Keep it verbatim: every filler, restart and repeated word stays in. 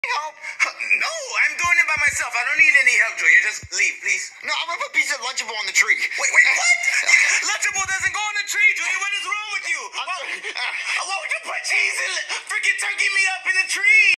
Help? No, I'm doing it by myself. I don't need any help, Junior. Just leave, please. No, I'm gonna put a piece of Lunchable on the tree. Wait, wait, what? Lunchable doesn't go on the tree, Junior. What is wrong with you? Why, why would you put cheese and freaking turkey meat up in the tree?